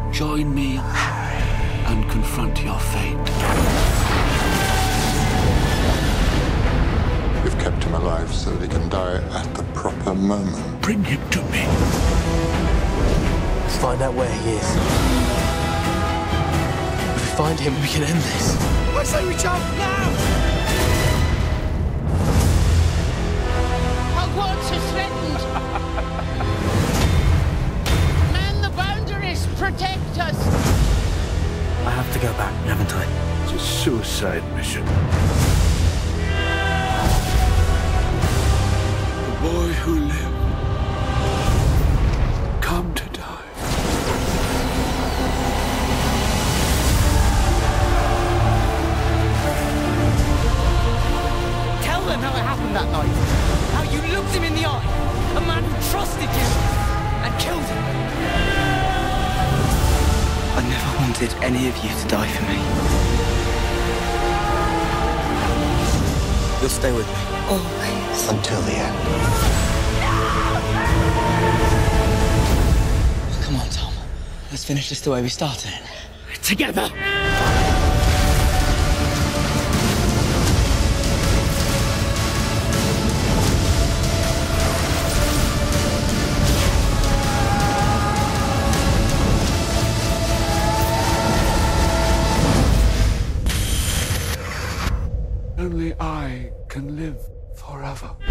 Join me and confront your fate. You've kept him alive so that he can die at the proper moment. Bring him to me. Let's find out where he is. If we find him, we can end this. I say we jump now! Hogwarts is threatened. Man the boundaries, protect us. I have to go back, haven't I? It's a suicide mission. The boy who lived, come to die. Tell them how it happened that night. How you looked him in the eye. A man who trusted you and killed him. I never wanted any of you to die for me. You'll stay with me. Always. Until the end. Come on, Tom. Let's finish this the way we started. Together. Only I can live forever.